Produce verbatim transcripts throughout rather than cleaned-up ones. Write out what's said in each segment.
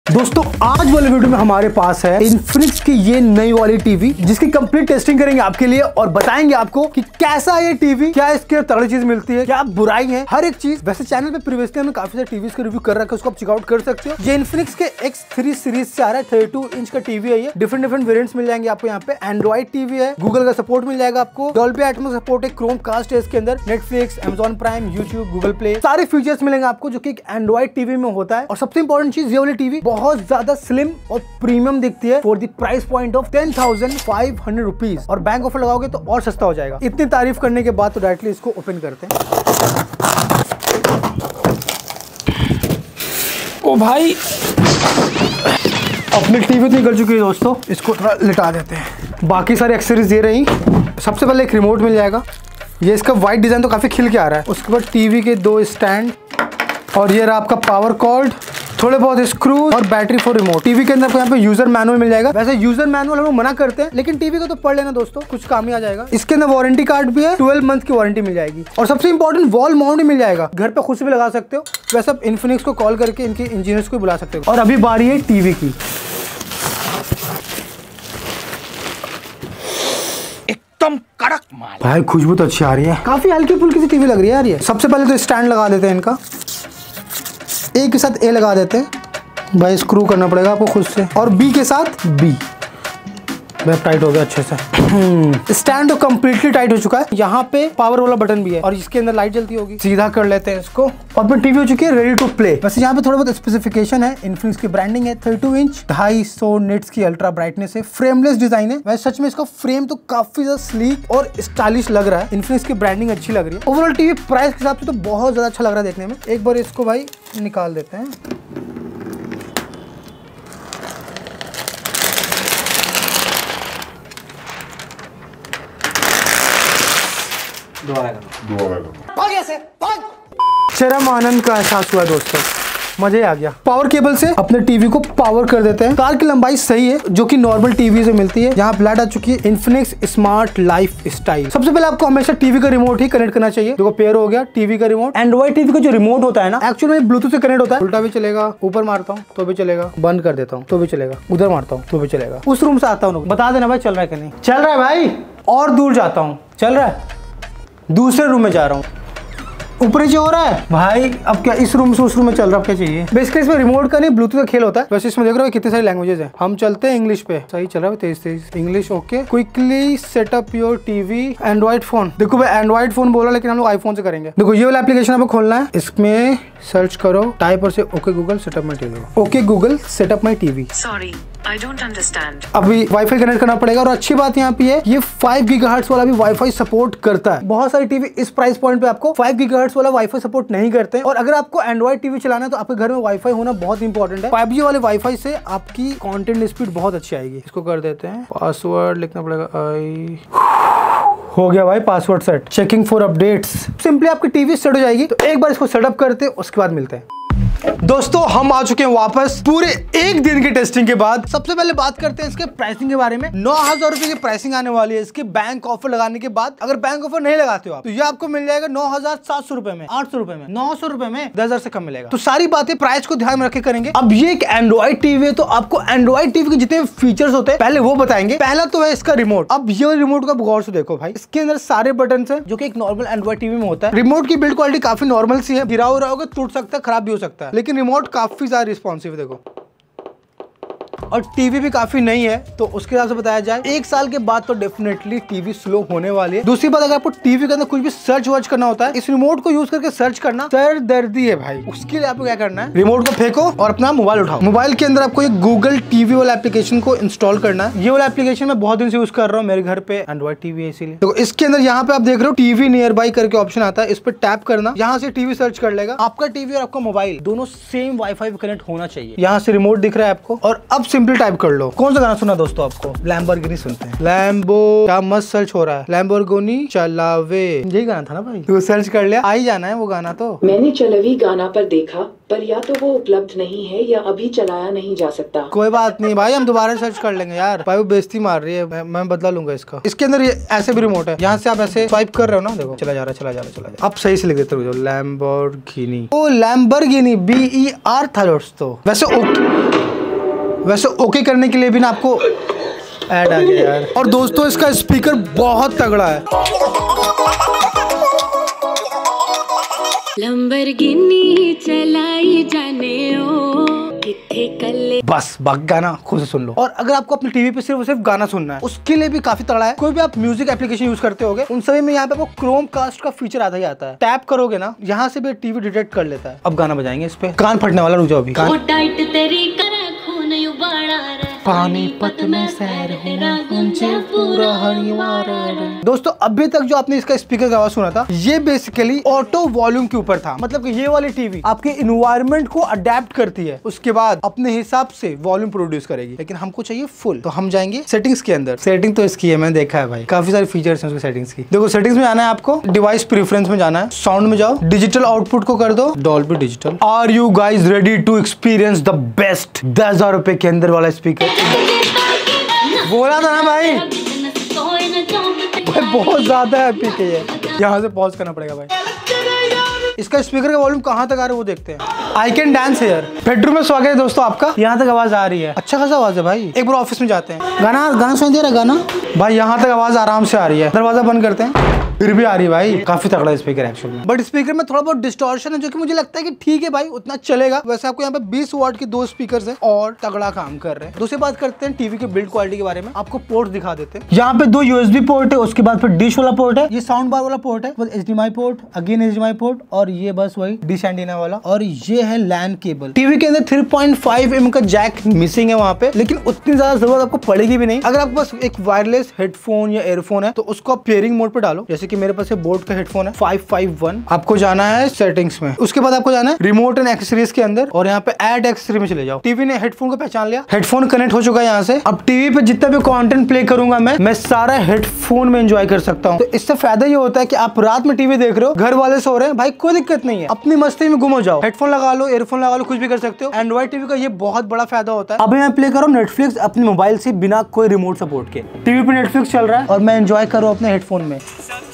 दोस्तों आज वाले वीडियो में हमारे पास है इन्फिनिक्स की ये नई वाली टीवी जिसकी कंप्लीट टेस्टिंग करेंगे आपके लिए और बताएंगे आपको कि कैसा है ये टीवी, क्या इसके तगड़ी चीज मिलती है, क्या बुराई है, हर एक चीज। वैसे चैनल पे प्रीवियसली हमने काफी सारे टीवी का रिव्यू कर रखा है, उसको आप चेकआउट कर सकते हो। ये इन्फिनिक्स के एक्स थ्री सीरीज से आ रहा है, थर्टी टू इंच का टीवी है ये। डिफरेंट डिफरेंट वेरिएंट्स मिल जाएंगे आपको यहाँ पे। एंड्रॉइड टीवी है, गूगल का सपोर्ट मिल जाएगा आपको, डॉल्बी एटमॉस सपोर्ट है, क्रोम कास्ट है इसके अंदर, Netflix, Amazon Prime, YouTube, Google Play, सारे फीचर्स मिलेंगे आपको जो कि एक एंड्रॉइड टीवी में होता है। और सबसे इंपॉर्टेंट चीज, ये वाली टीवी बहुत ज्यादा स्लिम और प्रीमियम दिखती है for the price point of ten thousand five hundred rupees. और बैंक ऑफर लगाओगे तो और सस्ता हो जाएगा। इतनी तारीफ करने के बाद तो डायरेक्टली इसको ओपन करते हैं। ओ भाई, अपनी टीवी तो निकल चुकी है दोस्तों, इसको थोड़ा लिटा देते हैं। बाकी सारे एक्सेसरीज दे रही। सबसे पहले एक रिमोट मिल जाएगा, ये इसका वाइट डिजाइन तो काफी खिल के आ रहा है। उसके बाद टीवी के दो स्टैंड और ये रहा आपका पावर कॉर्ड, थोड़े बहुत स्क्रू और बैटरी फॉर रिमोट। टीवी के अंदर आपको यहाँ पे यूजर मैनुअल मिल जाएगा। वैसे यूजर मैनुअल हम लोग मना करते हैं, लेकिन टीवी को तो पढ़ लेना दोस्तों, कुछ काम ही आ जाएगा। इसके अंदर वारंटी कार्ड भी है, ट्वेल्व मंथ की वारंटी मिल जाएगी। और सबसे इंपॉर्टेंट वॉल माउंट मिल जाएगा, घर पे खुद से भी लगा सकते हो। वैसे आप इन्फिनिक्स को कॉल करके इनके इंजीनियर्स को बुला सकते हो। और अभी बारी है टीवी की। एकदम कड़क माल भाई, खुशबू तो अच्छी आ रही है, काफी हल्की फुल्की सी टीवी लग रही है यार ये। सबसे पहले तो स्टैंड लगा देते हैं इनका, ए के साथ ए लगा देते हैं भाई, स्क्रू करना पड़ेगा आपको खुद से। और बी के साथ बी, वेब टाइट हो गया अच्छे से। स्टैंड तो कंप्लीटली टाइट हो चुका है। यहाँ पे पावर वाला बटन भी है और इसके अंदर लाइट जलती होगी। सीधा कर लेते हैं इसको और अपनी टीवी हो चुकी है रेडी टू प्ले। वैसे यहाँ पे थोड़ा बहुत स्पेसिफिकेशन है। इन्फिनिक्स की ब्रांडिंग है, थर्टी टू इंच, ढाई सौ निट्स की अल्ट्रा ब्राइटनेस है, फ्रेमलेस डिजाइन है। वैसे सच में इसका फ्रेम तो काफी ज्यादा स्लीक और स्टाइलिश लग रहा है। इन्फिनिक्स की ब्रांडिंग अच्छी लग रही है। ओवरऑल टीवी प्राइस के हिसाब से तो बहुत ज्यादा अच्छा लग रहा है देखने में। एक बार इसको भाई निकाल देते हैं। शर्म आनंद का एहसास हुआ दोस्तों, मजे आ गया। पावर केबल से अपने टीवी को पावर कर देते हैं। तार की लंबाई सही है जो कि नॉर्मल टीवी से मिलती है। यहाँ ब्लैड आ चुकी है इन्फिनिक्स स्मार्ट लाइफ स्टाइल। सबसे पहले आपको हमेशा टीवी का रिमोट ही कनेक्ट करना चाहिए। देखो पेयर हो गया टीवी का रिमोट। एंड्रॉइड टीवी का जो रिमोट होता है ना, एक्चुअली ब्लूटूथ से कनेक्ट होता है। उल्टा भी चलेगा, ऊपर मारता हूँ तो भी चलेगा, बंद कर देता हूँ तो भी चलेगा, उधर मारता हूँ तो भी चलेगा। उस रूम से आता हूँ, बता देना भाई चल रहा है कि नहीं। चल रहा है भाई, और दूर जाता हूँ, चल रहा है, दूसरे रूम में जा रहा हूँ, ऊपर नीचे हो रहा है भाई। अब क्या इस रूम से उस रूम में चल रहा है, क्या चाहिए। बेसिकली इसमें रिमोट का नहीं ब्लूटूथ का खेल होता है। वैसे इसमें देख रहे हो कितने सारी लैंग्वेजेस हैं। हम चलते हैं इंग्लिश पे, सही चल रहा है तेज तेज English. Okay, quickly setup your TV android phone. देखो भाई एंड्रॉइड फोन बोला, लेकिन हम लोग आईफोन से करेंगे। देखो ये वाला एप्लीकेशन आपको खोलना है, इसमें सर्च करो टाइप और से okay Google setup my TV. Okay Google setup my TV. Sorry I don't understand. अभी वाईफाई कनेक्ट करना पड़ेगा। और अच्छी बात यहाँ पे है, ये फाइव गीगाहर्ट्ज वाला भी वाईफाई सपोर्ट करता है। बहुत सारी टीवी इस प्राइस पॉइंट पे आपको फाइव गीगाहर्ट्ज वाला वाईफाई सपोर्ट नहीं करते हैं। और अगर आपको एंड्रॉइड टीवी चलाना है तो आपके घर में वाईफाई होना बहुत इंपॉर्टेंट है। फाइव जी वाले वाईफाई से आपकी कंटेंट स्पीड बहुत अच्छी आएगी। इसको कर देते हैं, पासवर्ड लिखना पड़ेगा। आई हो गया भाई password set. Checking for updates. Simply आपकी टीवी सेट हो जाएगी। तो एक बार इसको सेटअप करते हैं, उसके बाद मिलते हैं। दोस्तों हम आ चुके हैं वापस पूरे एक दिन की टेस्टिंग के बाद। सबसे पहले बात करते हैं इसके प्राइसिंग के बारे में। नौ हजार रुपए की प्राइसिंग आने वाली है इसकी बैंक ऑफर लगाने के बाद। अगर बैंक ऑफर नहीं लगाते हो आप तो ये आपको मिल जाएगा नौ हजार सात सौ रुपए में, आठ सौ रुपए में, नौ सौ रुपए में, दस हजार से कम मिलेगा। तो सारी बातें प्राइस को ध्यान में रखे करेंगे। अब ये एक एंड्रॉइड टीवी है तो आपको एंड्रॉइड टीवी के जितने फीचर्स होते हैं पहले वो बताएंगे। पहला तो है इसका रिमोट। अब ये रिमोट को गौर से देखो भाई, इसके अंदर सारे बटन है जो कि एक नॉर्मल एंड्रॉइड टीवी में होता है। रिमोट की बिल्ड क्वालिटी काफी नॉर्मल सी है, गिरा हो रहा होगा, टूट सकता है, खराब भी हो सकता है, लेकिन रिमोट काफी ज्यादा रिस्पॉन्सिव। देखो, और टीवी भी काफी नई है तो उसके हिसाब से बताया जाए एक साल के बाद तो डेफिनेटली टीवी स्लो होने वाली है। दूसरी बात, अगर आपको टीवी के अंदर कुछ भी सर्च वर्च करना होता है, इस रिमोट को यूज करके सर्च करना सर दर्दी है भाई। उसके लिए आपको क्या करना है, रिमोट को फेंको और अपना मोबाइल उठाओ। मोबाइल के अंदर आपको एक गूगल टीवी वाला एप्लीकेशन को इंस्टॉल करना है। ये वाला एप्लीकेशन मैं बहुत दिन से यूज कर रहा हूँ, मेरे घर पे एंड्रॉइड टीवी है इसीलिए। तो इसके अंदर यहाँ पे आप देख रहे हो टीवी नियर बाई करके ऑप्शन आता है, इस पर टैप करना, यहाँ से टीवी सर्च कर लेगा। आपका टीवी और आपका मोबाइल दोनों सेम वाईफाई पे कनेक्ट होना चाहिए। यहाँ से रिमोट दिख रहा है आपको और अब सिंपली टाइप कर लो। कौन सा गाना सुना दोस्तों आपको, लैम्बोर्गिनी सुनते हैं। लैम्बो क्या मस्त सर्च हो रहा है, लैम्बोर्गिनी चलावे, यही गाना था ना भाई, तो सर्च कर लिया, आ ही जाना है वो गाना। तो मैंने चलवी गाना पर देखा, पर या तो वो उपलब्ध नहीं है या अभी चलाया नहीं जा सकता। कोई बात नहीं भाई, हम दोबारा सर्च कर लेंगे यार। भाई वो बेइज्जती मार रही है, मैं, मैं बदला लूंगा इसका। इसके अंदर ये ऐसे भी रिमोट है, यहाँ से आप ऐसे स्वाइप कर रहे हो ना, देखो चला जा रहा है, चला जा रहा है, चला जा रहा है। अब सही से लिख देते हो, लैम्बोर्गिनी, ओ लैम्बोर्गिनी, बी ई आर था दोस्तों। वैसे ओके वैसे ओके करने के लिए भी ना आपको ऐड आ गया यार। और दोस्तों इसका स्पीकर बहुत तगड़ा है। लंबरगिनी चलाई जाने ओ किथे कल्ले। बस बाकी गाना खुद से सुन लो। और अगर आपको अपने टीवी पे सिर्फ सिर्फ गाना सुनना है उसके लिए भी काफी तगड़ा है। कोई भी आप म्यूजिक एप्लीकेशन यूज करते होगे उन सभी में यहाँ पे आपको क्रोम कास्ट का फीचर आता ही आता है। टैप करोगे ना यहाँ से भी टीवी डिटेक्ट कर लेता है। अब गाना बजाएंगे इस पे, कान फटने वाला, रुक जाओ अभी। कान टाइट तेरी करे खून उबाला रे पानीपत में सैर पूरा हरिवार। दोस्तों अभी तक जो आपने इसका स्पीकर का आवाज सुना था ये बेसिकली ऑटो वॉल्यूम के ऊपर था। मतलब कि ये वाली टीवी आपके इन्वायरमेंट को अडेप्ट करती है, उसके बाद अपने हिसाब से वॉल्यूम प्रोड्यूस करेगी। लेकिन हमको चाहिए फुल, तो हम जाएंगे सेटिंग्स के अंदर। सेटिंग तो इसकी है, मैंने देखा है भाई, काफी सारे फीचर्स हैं उसके सेटिंग्स की। देखो सेटिंग्स में जाना है आपको, डिवाइस प्रेफरेंस में जाना है, साउंड में जाओ, डिजिटल आउटपुट को कर दो Dolby digital. Are you guys ready to experience the best दस हजार रुपए के अंदर वाला स्पीकर? बोला था ना भाई, भाई बहुत ज्यादा है पीके ये। यहाँ से पॉज करना पड़ेगा भाई। इसका स्पीकर का वॉल्यूम कहाँ तक आ रहा है वो देखते हैं। I can dance here. Bedroom में स्वागत है दोस्तों आपका। यहाँ तक आवाज आ रही है, अच्छा खासा आवाज है भाई। एक बार ऑफिस में जाते हैं, गाना गाना सुन दे रहा गाना भाई। यहाँ तक आवाज आराम से आ रही है। दरवाजा बंद करते हैं, फिर भी आ रही है भाई। काफी तगड़ा स्पीकर एक्चुअली में, बट स्पीकर में थोड़ा बहुत डिस्टॉर्शन है जो कि मुझे लगता है कि ठीक है भाई, उतना चलेगा। वैसे आपको यहाँ पे बीस वाट के दो स्पीकर्स हैं और तगड़ा काम कर रहे हैं। दूसरी बात करते हैं टीवी के बिल्ड क्वालिटी के बारे में। आपको पोर्ट दिखा देते हैं। यहाँ पे दो यूएसबी पोर्ट है, उसके बाद फिर डिश वाला पोर्ट है, ये साउंड बार वाला पोर्ट है, H D M I port, again H D M I port, और ये बस वही डिश एंटीना वाला, और ये है लैन केबल। टीवी के अंदर थ्री पॉइंट फाइव एम का जैक मिसिंग है वहाँ पे, लेकिन उतनी ज्यादा जरूरत आपको पड़ेगी भी नहीं। अगर आपके पास एक वायरलेस हेडफोन या एयरफोन है तो उसको आप पेयरिंग मोड पे डालो। जैसे कि मेरे पास बोट हेडफोन है फाइव फाइव वन। आपको जाना है सेटिंग्स में, उसके बाद आपको जाना है रिमोट एंड एक्सेसरीज के अंदर, और यहाँ पे ऐड एक्सेसरी में चले जाओ। टीवी ने हेडफोन को पहचान लिया, हेडफोन कनेक्ट हो चुका है यहाँ से। अब टीवी पे जितना भी कंटेंट प्ले करूंगा मैं मैं सारा हेडफोन में एंजॉय कर सकता हूँ। तो इससे फायदा ये होता है कि आप रात में टीवी देख रहे हो, घर वाले सो रहे हैं भाई, कोई दिक्कत नहीं है, अपनी मस्ती में गुम हो जाओ। हेडफोन लगा लो, एयरफोन लगा लो, कुछ भी कर सकते हो। एंड्रॉइड टीवी का ये बहुत बड़ा फायदा होता है। अब मैं प्ले करूँ नेटफ्लिक्स अपने मोबाइल से बिना कोई रिमोट सपोर्ट के। टीवी पे नेटफ्लिक्स चल रहा है और मैं एंजॉय करूँ अपने हेडफोन में।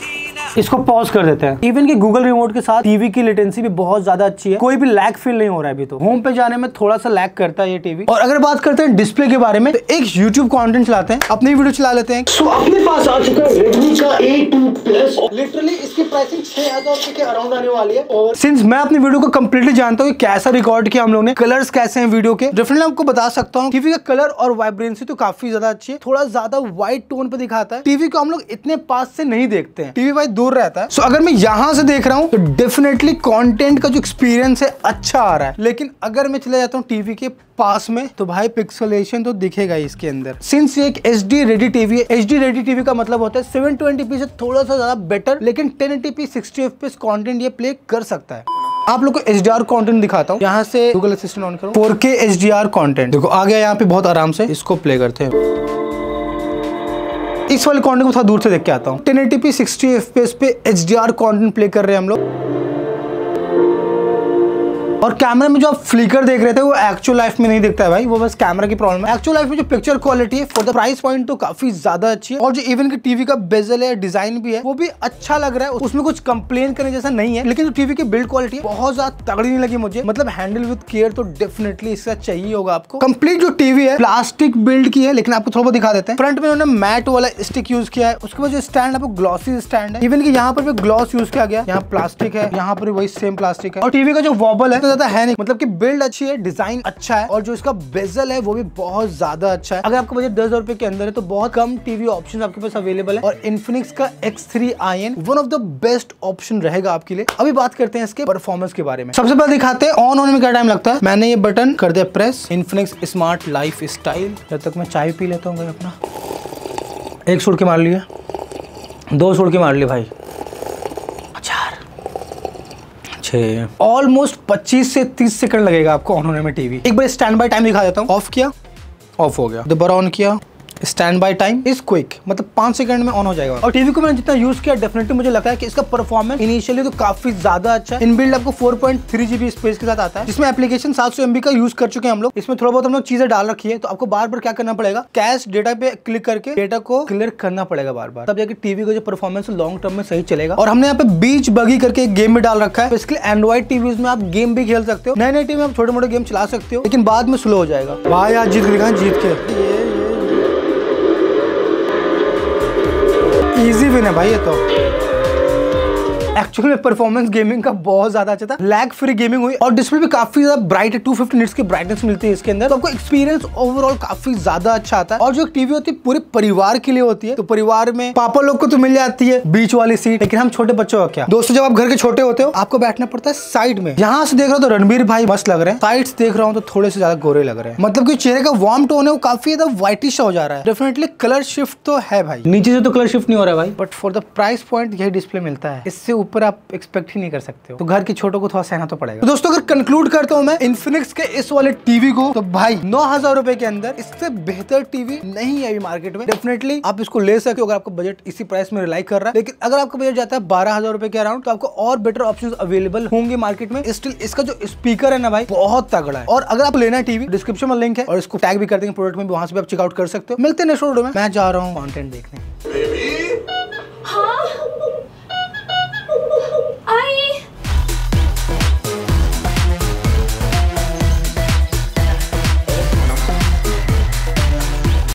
इसको पॉज कर देते हैं। इवन कि गूगल रिमोट के साथ टीवी की लेटेंसी भी बहुत ज्यादा अच्छी है, कोई भी लैग फील नहीं हो रहा है अभी। तो होम पे जाने में थोड़ा सा लैग करता है ये टीवी। और अगर बात करते हैं डिस्प्ले के बारे में, तो एक यूट्यूब कंटेंट चलाते हैं, अपनी वीडियो चला लेते हैं। तो अपने पास आ चुका है रेडमी का ए टू प्लस। लिटरली इसकी प्राइसिंग छह हजार रुपए के अराउंड आने वाली है। और सिंस मैं अपनी वीडियो को कंप्लीटली जानता हूँ कैसा रिकॉर्ड किया हम लोग ने, कलर्स कैसे हैं वीडियो के, डेफिनेटली आपको बता सकता हूँ टीवी का कलर और वाइब्रेंसी तो काफी ज्यादा अच्छी है। थोड़ा ज्यादा व्हाइट टोन पे दिखाता है। टीवी को हम लोग इतने पास से नहीं देखते हैं, टीवी भाई दूर रहता है। सो अगर मैं यहाँ से देख रहा हूँ तो डेफिनेटली कंटेंट का जो एक्सपीरियंस है अच्छा आ रहा है। लेकिन अगर मैं चले जाता हूँ टीवी के पास में तो भाई पिक्सेलेशन तो दिखेगा इसके अंदर। सिंस ये एक एच डी रेडी टीवी है, एच डी रेडी टीवी का मतलब होता है सेवन ट्वेंटी पी से थोड़ा सा ज्यादा बेटर, लेकिन ten eighty P sixty F P S content ये प्ले कर सकता है। आप लोग को एच डी आर कंटेंट दिखाता हूँ। यहाँ से गूगल असिस्टेंट ऑन करो, four K H D R content देखो आ गया यहाँ पे बहुत आराम से। इसको प्ले करते हैं। इस वाले कंटेंट को थोड़ा दूर से देख के आता हूँ। Ten eighty P sixty F P S पे H D R content play कर रहे हैं हम लोग। और कैमरा में जो आप फ्लिकर देख रहे थे वो एक्चुअल लाइफ में नहीं दिखता है भाई, वो बस कैमरा की प्रॉब्लम है। एक्चुअल लाइफ में जो पिक्चर क्वालिटी है फॉर द प्राइस पॉइंट तो काफी ज्यादा अच्छी है। और जो इवन की टीवी का बेजल है, डिजाइन भी है, वो भी अच्छा लग रहा है, उसमें कुछ कंप्लेन करने जैसा नहीं है। लेकिन जो टीवी की बिल्ड क्वालिटी बहुत ज्यादा तगड़ी नहीं लगी मुझे। मतलब हैंडल विद केयर तो डेफिनेटली इसका चाहिए होगा आपको। कंप्लीट जो टीवी है प्लास्टिक बिल्ड की है, लेकिन आपको थोड़ा बहुत दिखा देते हैं। फ्रंट में उन्होंने मैट वाला स्टिक यूज किया है। उसके बाद जो स्टैंड है वो ग्लॉसी स्टैंड है। इवन की यहाँ पर भी ग्लॉस यूज किया गया, यहाँ प्लास्टिक है, यहाँ पर वही सेम प्लास्टिक है। और टीवी का जो वॉबल है तो ज्यादा है नहीं, मतलब बिल्ड अच्छी है, डिजाइन अच्छा है, और जो इसका बेजल है वो भी बहुत ज्यादा अच्छा है। अगर आपको बजट दस हजार रुपए के अंदर है तो बहुत कम टीवी ऑप्शन आपके पास अवेलेबल है। और इन्फिनिक्स का X three I N one of the best option रहेगा आपके लिए। अभी बात करते हैं इसके परफॉर्मेंस के बारे में। सबसे पहले दिखाते हैं ऑन होने में क्या टाइम लगता है। मैंने ये बटन कर दिया press, Infinix smart lifestyle. जब तक मैं चाय पी लेता हूँ अपना। एक सुड़ के मार लिया, दो सुड़ के मार लिए भाई, ऑलमोस्ट पच्चीस से तीस सेकंड लगेगा आपको ऑन होने में टीवी। एक बार स्टैंड बाय टाइम दिखा देता हूँ। ऑफ किया, ऑफ हो गया, दोबारा ऑन किया, standby time is quick, मतलब पांच सेकंड में ऑन हो जाएगा। और टीवी को मैंने जितना यूज किया डेफिनेटली मुझे लगता है कि इसका परफॉर्मेंस इनिशियली तो काफी ज्यादा अच्छा है। इनबिल्ड आपको four point three GB space के साथ आता है, जिसमें एप्लीकेशन सात सौ एमबी का यूज कर चुके हैं हम लोग। इसमें थोड़ा बहुत हम लोग चीजें डाल रखी है, तो आपको बार बार क्या करना पड़ेगा, कैश डेटा पे क्लिक करके डेटा को क्लियर करना पड़ेगा बार बार, तब जाके टीवी का जो परफॉर्मेंस लॉन्ग टर्म में सही चलेगा। और हमने यहाँ पे बीच बगी करके एक गेम भी डाल रखा है, इसके लिए एंड्रॉइड टीवीज में आप गेम भी खेल सकते हो, नए नए टीवी में आप छोटे मोटे गेम चला सकते हो, लेकिन बाद में स्लो हो जाएगा। भाई आज जीत गए, जीत के इजी विन है भाई ये तो। एक्चुअली में परफॉर्मेंस गेमिंग का बहुत ज्यादा अच्छा था, लैग फ्री गेमिंग हुई और डिस्प्ले भी काफी ज्यादा ब्राइट है, टू फिफ्टी निट्स की ब्राइटनेस मिलती है इसके अंदर, तो आपको एक्सपीरियंस ओवरऑल काफी ज्यादा अच्छा आता है। और जो टीवी होती है पूरे परिवार के लिए होती है, तो परिवार में पापा लोग को तो मिल जाती है बीच वाली सीट, लेकिन हम छोटे बच्चों का क्या। दोस्तों जब आप घर के छोटे होते हो आपको बैठना पड़ता है साइड में। यहाँ से देख रहा हूँ तो रणबीर भाई मस्त लग रहे हैं, साइड से देख रहा हूँ तो थोड़े से ज्यादा गोरे लग रहे हैं, मतलब कि चेहरे का वार्म टोन है वो काफी ज्यादा व्हाइटिश हो जा रहा है। डेफिनेटली कलर शिफ्ट तो है भाई, नीचे से तो कलर शिफ्ट नहीं हो रहा है भाई, but for the price point यही डिस्प्ले मिलता है, इससे ऊपर आप एक्सपेक्ट ही नहीं कर सकते हो, तो घर के छोटों को थोड़ा सहना तो पड़ेगा। तो दोस्तों अगर कंक्लूड करता हूं मैं इन्फिनिक्स के इस वाले टीवी को, तो भाई नौ हजार रुपए के अंदर इससे बेहतर टीवी नहीं है अभी मार्केट में। डेफिनेटली आप इसको ले सकते हो अगर आपका बजट इसी प्राइस में रिलाई कर रहा है, लेकिन अगर आपका बजट जाता है बारह हजार रुपए के अराउंड, तो आपको और बेटर ऑप्शंस अवेलेबल होंगे मार्केट में। स्टिल इसका जो स्पीकर है ना भाई बहुत तगड़ा है, और अगर आप लेना है टीवी डिस्क्रिप्शन में लिंक है और इसको टैग भी कर देंगे प्रोडक्ट में, वहां से भी आप चेकआउट कर सकते हो। मिलते हैं नेक्स्ट वीडियो में, मैं जा रहा हूँ कंटेंट देखने।